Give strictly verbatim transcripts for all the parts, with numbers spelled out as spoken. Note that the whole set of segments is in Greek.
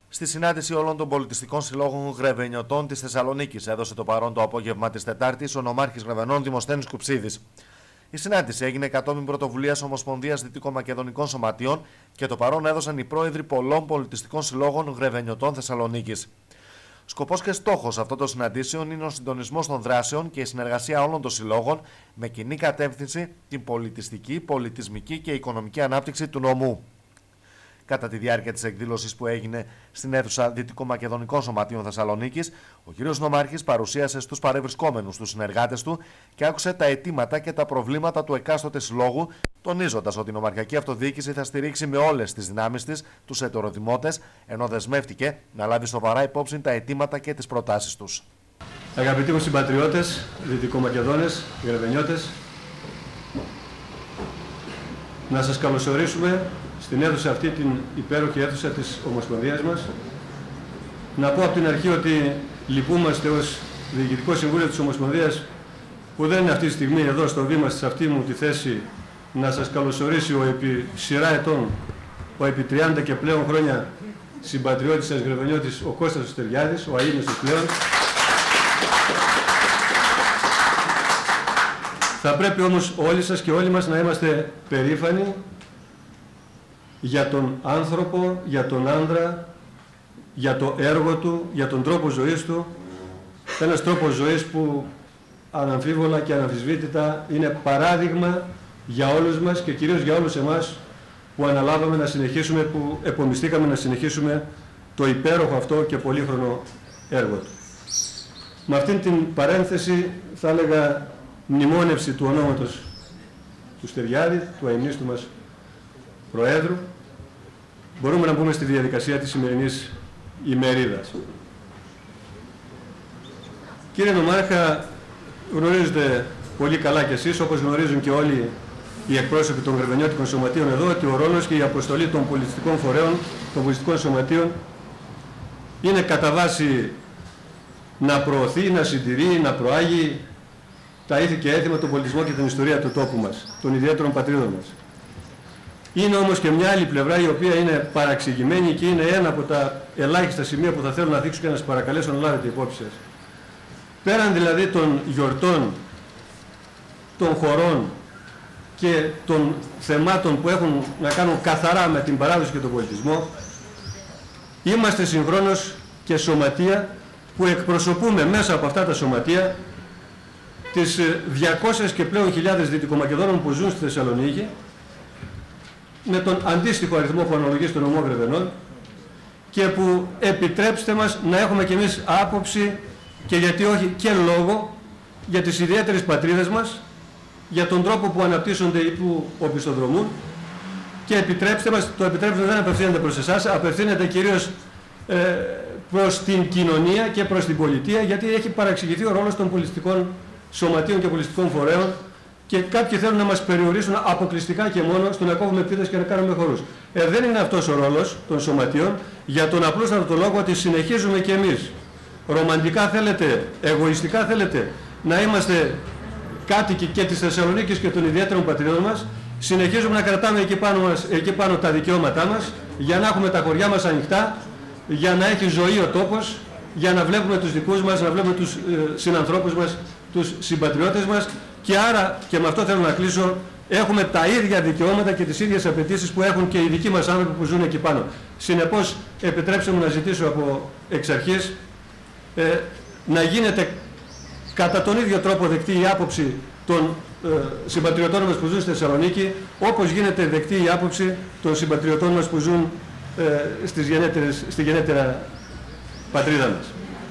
Στη συνάντηση όλων των πολιτιστικών συλλόγων Γρεβενιωτών της Θεσσαλονίκης έδωσε το παρόν το απόγευμα της Τετάρτης ο νομάρχης Γρεβενών Δημοσθένης Κουψίδης. Η συνάντηση έγινε κατόπιν πρωτοβουλίας Ομοσπονδίας Δυτικομακεδονικών Σωματείων και το παρόν έδωσαν οι πρόεδροι πολλών πολιτιστικών συλλόγων Γρεβενιωτών Θεσσαλονίκης. Σκοπός και στόχος αυτών των συναντήσεων είναι ο συντονισμός των δράσεων και η συνεργασία όλων των συλλόγων με κοινή κατεύθυνση την πολιτιστική, πολιτισμική και οικονομική ανάπτυξη του νομού. Κατά τη διάρκεια της εκδήλωσης που έγινε στην αίθουσα Δυτικομακεδονικών Σωματείων Θεσσαλονίκης, ο κ. Νομάρχης παρουσίασε στους παρευρισκόμενους τους συνεργάτες του και άκουσε τα αιτήματα και τα προβλήματα του εκάστοτε συλλόγου, τονίζοντας ότι η νομαρχιακή αυτοδιοίκηση θα στηρίξει με όλες τις δυνάμεις της τους ετεροδημότες, ενώ δεσμεύτηκε να λάβει σοβαρά υπόψη τα αιτήματα και τις προτάσεις τους. Αγαπητοί μου συμπατριώτες, Δυτικομακεδόνες, Γρεβενιώτες, να σας καλωσορίσουμε στην αίθουσα αυτή, την υπέροχη αίθουσα της Ομοσπονδίας μας. Να πω από την αρχή ότι λυπούμαστε ως Διοικητικό Συμβούλιο της Ομοσπονδίας που δεν είναι αυτή τη στιγμή εδώ στο βήμα σε αυτή μου τη θέση να σας καλωσορίσει ο επί σειρά ετών, ο επί τριάντα και πλέον χρόνια συμπατριώτης σας Γρεβενιώτης, ο Κώστας Στεριάδης, ο αείμνηστος πλέον. Θα πρέπει όμως όλοι σας και όλοι μας να είμαστε περήφανοι για τον άνθρωπο, για τον άντρα, για το έργο του, για τον τρόπο ζωής του. Ένας τρόπος ζωής που αναμφίβολα και αναμφισβήτητα είναι παράδειγμα για όλους μας και κυρίως για όλους εμάς που αναλάβαμε να συνεχίσουμε, που επομιστήκαμε να συνεχίσουμε το υπέροχο αυτό και πολύχρονο έργο του. Με αυτήν την παρένθεση θα έλεγα μνημόνευση του ονόματος του Στεριάδη, του αειμνήστου μας Προέδρου, μπορούμε να μπούμε στη διαδικασία της σημερινής ημερίδας. Κύριε Νομάρχα, γνωρίζετε πολύ καλά κι εσείς, όπως γνωρίζουν και όλοι οι εκπρόσωποι των Γρεβενιώτικων Σωματείων εδώ, ότι ο ρόλος και η αποστολή των πολιτιστικών φορέων, των πολιτιστικών σωματείων, είναι κατά βάση να προωθεί, να συντηρεί, να προάγει τα ήθη και έθιμα, τον πολιτισμό και την ιστορία του τόπου μας, των ιδιαίτερων πατρίδων μας. Είναι όμως και μια άλλη πλευρά η οποία είναι παραξηγημένη και είναι ένα από τα ελάχιστα σημεία που θα θέλω να δείξω και να σας παρακαλέσω να λάβετε υπόψη σας. Πέραν δηλαδή των γιορτών, των χωρών και των θεμάτων που έχουν να κάνουν καθαρά με την παράδοση και τον πολιτισμό, είμαστε συγχρόνως και σωματεία που εκπροσωπούμε μέσα από αυτά τα σωματεία τις διακόσιες και πλέον χιλιάδες Δυτικομακεδόνων που ζουν στη Θεσσαλονίκη, με τον αντίστοιχο αριθμό που αναλογεί στον νομό Γρεβενών, και που επιτρέψτε μας να έχουμε κι εμείς άποψη και γιατί όχι και λόγο για τις ιδιαίτερες πατρίδες μας, για τον τρόπο που αναπτύσσονται ή που οπισθοδρομούν, και επιτρέψτε μας, το επιτρέψτε δεν απευθύνεται προς εσάς, απευθύνεται κυρίως ε, προς την κοινωνία και προς την πολιτεία, γιατί έχει παραξηγηθεί ο ρόλος των πολιτιστικών σωματείων και πολιτιστικών φορέων και κάποιοι θέλουν να μας περιορίσουν αποκλειστικά και μόνο στο να κόβουμε πίτες και να κάνουμε χορούς. Ε, δεν είναι αυτός ο ρόλος των σωματείων, για τον απλούστατο λόγο ότι συνεχίζουμε και εμείς, ρομαντικά θέλετε, εγωιστικά θέλετε, να είμαστε κάτοικοι και της Θεσσαλονίκης και των ιδιαίτερων πατριδών μας, συνεχίζουμε να κρατάμε εκεί πάνω, μας, εκεί πάνω τα δικαιώματά μας, για να έχουμε τα χωριά μας ανοιχτά, για να έχει ζωή ο τόπος, για να βλέπουμε τους δικούς μας, να βλέπουμε τους ε, συνανθρώπους μας, τους συμπατριώτες μας, και άρα, και με αυτό θέλω να κλείσω, έχουμε τα ίδια δικαιώματα και τις ίδιες απαιτήσεις που έχουν και οι δικοί μας άνθρωποι που ζουν εκεί πάνω. Συνεπώς, επιτρέψτε μου να ζητήσω από εξ αρχής ε, να γίνεται κατά τον ίδιο τρόπο δεκτή η άποψη των ε, συμπατριωτών μας που ζουν στη Θεσσαλονίκη, όπως γίνεται δεκτή η άποψη των συμπατριωτών μας που ζουν ε, στις γενέτερες, στη γενέτερα πατρίδα μας.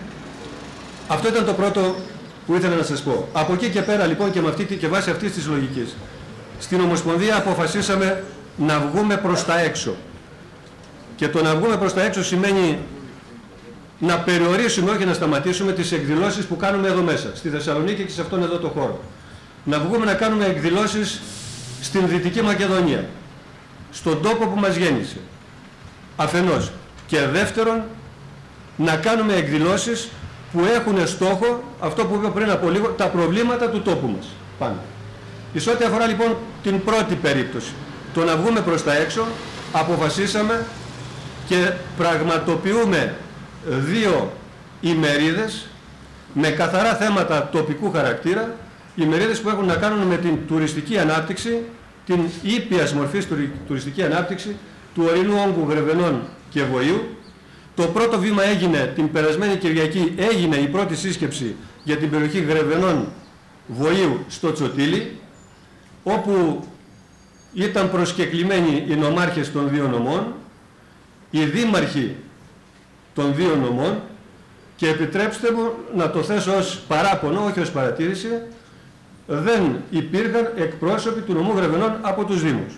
Αυτό ήταν το πρώτο που ήθελα να σας πω. Από εκεί και πέρα λοιπόν και, με αυτή, και βάσει αυτής της λογικής, στην Ομοσπονδία αποφασίσαμε να βγούμε προς τα έξω. Και το να βγούμε προς τα έξω σημαίνει να περιορίσουμε, όχι να σταματήσουμε, τις εκδηλώσεις που κάνουμε εδώ μέσα, στη Θεσσαλονίκη και σε αυτόν εδώ το χώρο. Να βγούμε να κάνουμε εκδηλώσεις στην Δυτική Μακεδονία, στον τόπο που μας γέννησε. Αφενός. Και δεύτερον, να κάνουμε εκδηλώσεις που έχουν στόχο, αυτό που είπα πριν από λίγο, τα προβλήματα του τόπου μας. Πάνω. Εις ό,τι αφορά λοιπόν την πρώτη περίπτωση, το να βγούμε προς τα έξω, αποφασίσαμε και πραγματοποιούμε δύο ημερίδες με καθαρά θέματα τοπικού χαρακτήρα, ημερίδες που έχουν να κάνουν με την τουριστική ανάπτυξη, την ήπιας μορφής τουριστική ανάπτυξη του ορεινού όγκου Γρεβενών και Βοηού. Το πρώτο βήμα έγινε την περασμένη Κυριακή, έγινε η πρώτη σύσκεψη για την περιοχή Γρεβενών Βοηού στο Τσοτήλι, όπου ήταν προσκεκλημένοι οι νομάρχες των δύο νομών, οι δήμαρχοι των δύο νομών, και επιτρέψτε μου να το θέσω ως παράπονο, όχι ως παρατήρηση, δεν υπήρχαν εκπρόσωποι του νομού Γρεβενών από τους Δήμους.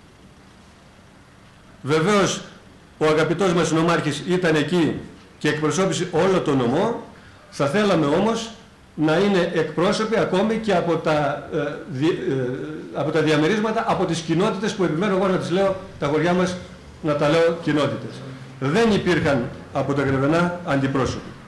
Βεβαίως ο αγαπητός μας νομάρχης ήταν εκεί και εκπροσώπησε όλο το νομό, θα θέλαμε όμως να είναι εκπρόσωποι ακόμη και από τα, ε, δι, ε, από τα διαμερίσματα, από τις κοινότητες που επιμένω εγώ να τις λέω, τα χωριά μας να τα λέω κοινότητες. Δεν υπήρχαν από τα Γρεβενά αντιπρόσωποι.